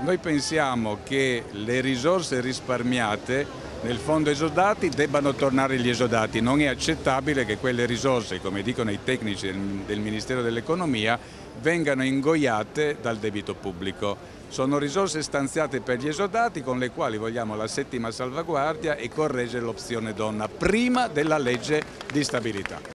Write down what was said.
Noi pensiamo che le risorse risparmiate nel fondo esodati debbano tornare agli esodati. Non è accettabile che quelle risorse, come dicono i tecnici del Ministero dell'Economia, vengano ingoiate dal debito pubblico. Sono risorse stanziate per gli esodati con le quali vogliamo la settima salvaguardia e correggere l'opzione donna prima della legge di stabilità.